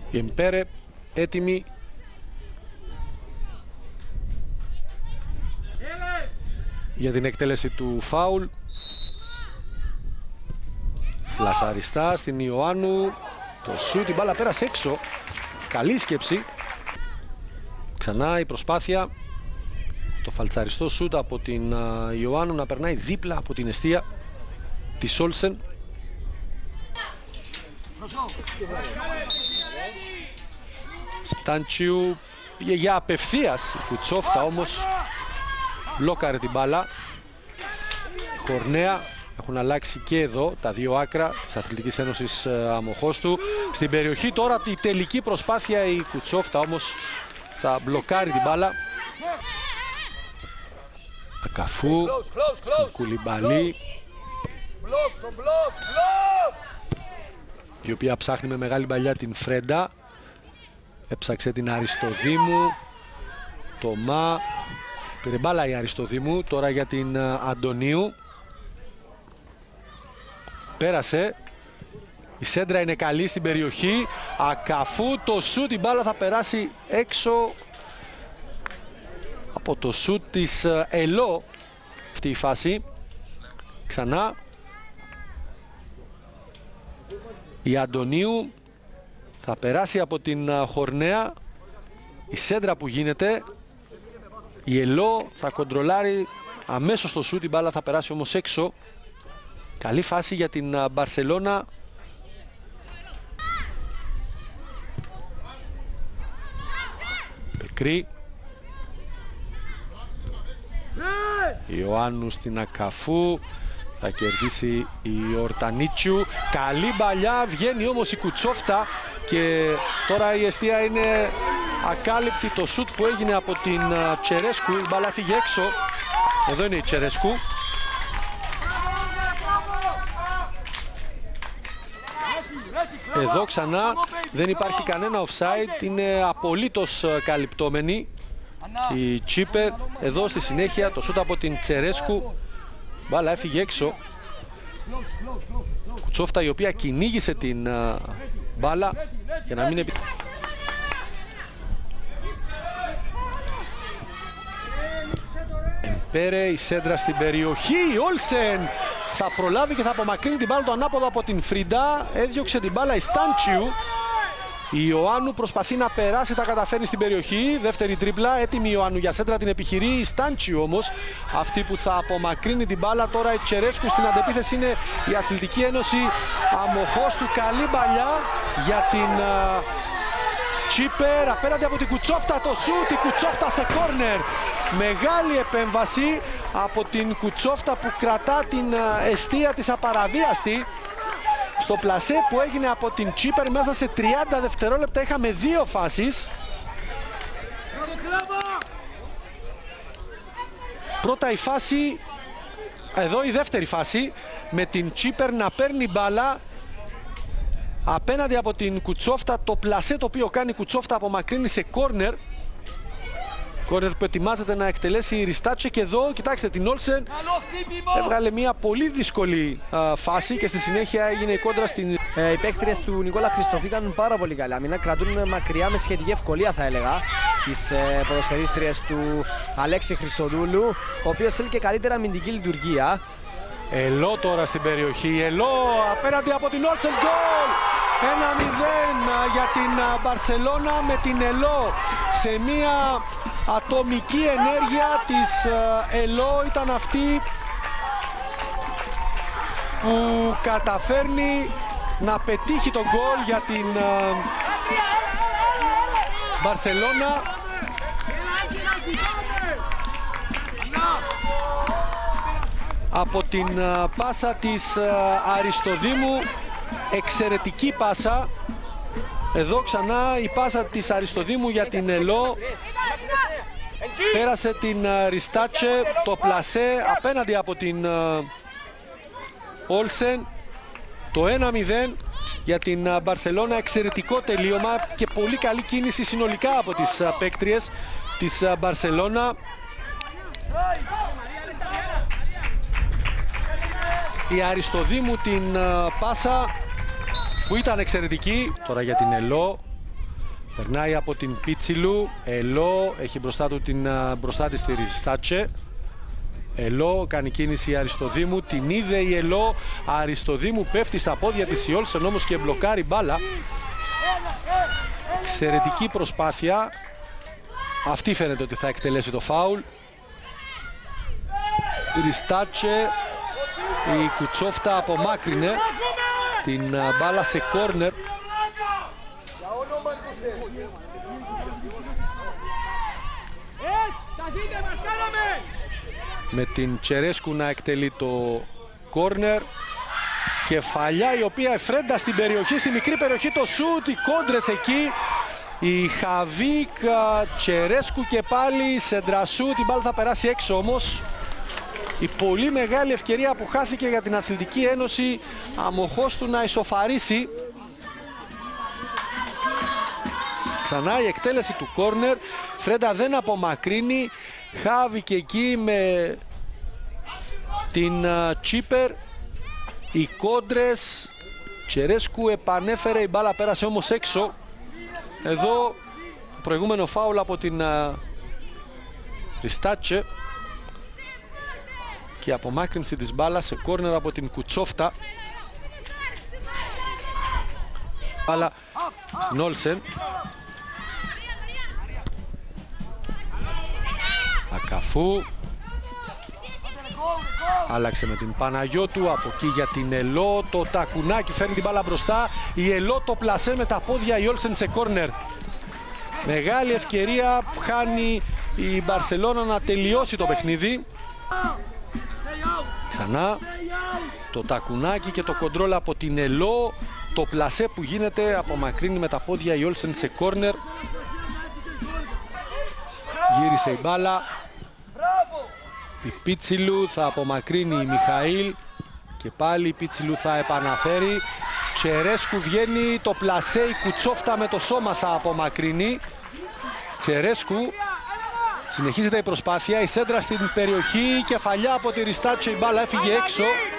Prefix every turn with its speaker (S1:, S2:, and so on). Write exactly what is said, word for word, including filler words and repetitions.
S1: Η Εμπέρε έτοιμη για την εκτέλεση του φάουλ. Λασαριστά στην Ιωάννου, το σουτ, η μπάλα πέρασε έξω. Καλή σκέψη. Ξανά η προσπάθεια, το φαλτσαριστό σουτ από την uh, Ιωάννου να περνάει δίπλα από την εστία της Όλσεν. Στάντσιου πήγε για απευθείας, η Κουτσόφτα όμως μπλόκαρε την μπάλα. Χορνέα έχουν αλλάξει και εδώ τα δύο άκρα της Αθλητικής Ένωσης Αμοχώστου. Στην περιοχή τώρα η τελική προσπάθεια, η Κουτσόφτα όμως θα μπλοκάρει την μπάλα. Ακαφού, στην Κουλιμπαλή, η οποία ψάχνει με μεγάλη παλιά την Φρέντα. Έψαξε την Αριστοδήμου, το Μα, πήρε μπάλα η Αριστοδήμου, τώρα για την Αντωνίου. Πέρασε, η σέντρα είναι καλή στην περιοχή. Ακαφού, το σουτ, η μπάλα θα περάσει έξω από το σουτ της Ελό αυτή η φάση. Ξανά η Αντωνίου θα περάσει από την Χορνέα. Η σέντρα που γίνεται, η Ελό θα κοντρολάρει αμέσως το σουτ, η μπάλα θα περάσει όμως έξω. Καλή φάση για την Μπαρσελώνα. Πεκρή, Ιωάννου στην Ακαφού, θα κερδίσει η Ορτανίτσιου. Καλή μπαλιά, βγαίνει όμως η Κουτσόφτα και τώρα η εστία είναι ακάλυπτη. Το σουτ που έγινε από την Τσερέσκου, η μπάλα φύγε έξω. Εδώ είναι η Τσερέσκου. Εδώ ξανά δεν υπάρχει κανένα offside, είναι απολύτως καλυπτόμενη η Τσίπερ. Εδώ στη συνέχεια το σούτ από την Τσερέσκου, μπάλα έφυγε έξω. Κουτσόφτα η οποία κυνήγησε την uh, μπάλα για να μην επι... Εμπέρε, η σέντρα στην περιοχή, η Όλσεν θα προλάβει και θα απομακρύνει την μπάλα το ανάποδο από την Φρίντα. Έδιωξε την μπάλα η Στάντσιου. Η Ιωάννου προσπαθεί να περάσει, τα καταφέρνει στην περιοχή. Δεύτερη τρίπλα, έτοιμη η Ιωάννου για σέντρα, την επιχειρεί. Η Στάντσιου όμως αυτή που θα απομακρύνει την μπάλα. Τώρα η Τσερέσκου στην αντεπίθεση είναι η Αθλητική Ένωση Αμοχώστου. Καλή μπαλιά για την uh, Τσίπερ. Απέναντι από την Κουτσόφτα το σουτ. Η Κουτσόφτα σε κόρνερ. Μεγάλη επέμβαση από την Κουτσόφτα που κρατά την uh, εστία της απαραβίαστη. Στο πλασέ που έγινε από την Τσίπερ μέσα σε τριάντα δευτερόλεπτα είχαμε δύο φάσεις. Πρώτα η φάση, εδώ η δεύτερη φάση, με την Τσίπερ να παίρνει μπάλα απέναντι από την Κουτσόφτα. Το πλασέ το οποίο κάνει η Κουτσόφτα απομακρύνει σε κόρνερ. Κόρνερ που ετοιμάζεται να εκτελέσει η Ριστάτσε και εδώ, κοιτάξτε την Όλσεν, έβγαλε μια πολύ δύσκολη α, φάση και στη συνέχεια έγινε η κόντρα στην...
S2: Ε, οι παίκτριες του Νικόλα Χριστοφή ήταν πάρα πολύ καλά, μην κρατούν μακριά με σχετική ευκολία θα έλεγα τις ε, ποδοσφαιρίστριες του Αλέξη Χριστοδούλου, ο οποίος έλκε καλύτερα αμυντική λειτουργία.
S1: Ελό τώρα στην περιοχή, Ελό απέναντι από την Όλσεν, γκολ! ένα μηδέν για την Μπαρσελώνα με την Ελό σε μια ατομική ενέργεια της Ελό. Ήταν αυτή που καταφέρνει να πετύχει τον γκολ για την Μπαρσελώνα. Από την πάσα της Αριστοδήμου, εξαιρετική πάσα. Εδώ ξανά η πάσα της Αριστοδήμου για την Ελό. Πέρασε την Ριστάτσε, το πλασέ απέναντι από την Όλσεν. Το ένα μηδέν για την Μπαρσελώνα, εξαιρετικό τελείωμα και πολύ καλή κίνηση συνολικά από τις παίκτριες της Μπαρσελώνα. Η Αριστοδήμου την πάσα που ήταν εξαιρετική. Τώρα για την Ελό, Περνάει από την Πίτσιλου. Ελό έχει μπροστά, του την, μπροστά της τη Ριστάτσε. Ελό κάνει κίνηση Αριστοδήμου. Την είδε η Ελό. Αριστοδήμου πέφτει στα πόδια της η Όλσεν όμως και μπλοκάρει μπάλα. Εξαιρετική προσπάθεια. Αυτή φαίνεται ότι θα εκτελέσει το φάουλ. Ριστάτσε. Η Κουτσόφτα απομάκρυνε την μπάλα σε κόρνερ. Με την Τσερέσκου να εκτελεί το κόρνερ. Κεφαλιά η οποία εφρέντα στην περιοχή, στη μικρή περιοχή το σούτ, οι κόντρες εκεί. Η Χαβίκ, Τσερέσκου και πάλι σεντρασού, την μπάλα θα περάσει έξω όμως. Η πολύ μεγάλη ευκαιρία που χάθηκε για την Αθλητική Ένωση, αμοχώς του να ισοφαρίσει. Ξανά η εκτέλεση του κόρνερ, Φρέντα δεν απομακρύνει. Χάβηκε εκεί με την Τσίπερ. Οι κόντρες, Τσερέσκου επανέφερε, η μπάλα πέρασε όμως έξω. Εδώ προηγούμενο φάουλ από την Ριστάτσε και η απομάκρυνση της μπάλας σε κόρνερ από την Κουτσόφτα. Μπάλα στην Όλσεν. Ακαφού. Άλλαξε με την Παναγιώτου, από εκεί για την Ελό. Το Τακουνάκι φέρνει την μπάλα μπροστά. Η Ελό το πλασέ με τα πόδια, η Όλσεν σε κόρνερ. Μεγάλη ευκαιρία που χάνει η Μπαρσελόνα να τελειώσει το παιχνίδι. Ξανά το Τακουνάκι και το κοντρόλ από την Ελό. Το πλασέ που γίνεται, απομακρύνει με τα πόδια η Όλσεν σε κόρνερ. Γύρισε η μπάλα. Η Πίτσιλου θα απομακρύνει η Μιχαήλ και πάλι η Πίτσιλου θα επαναφέρει. Τσερέσκου βγαίνει, το πλασέ, η Κουτσόφτα με το σώμα θα απομακρύνει. Τσερέσκου, συνεχίζεται η προσπάθεια, η σέντρα στην περιοχή, κεφαλιά από τη Ριστάτσε, η μπάλα έφυγε έξω.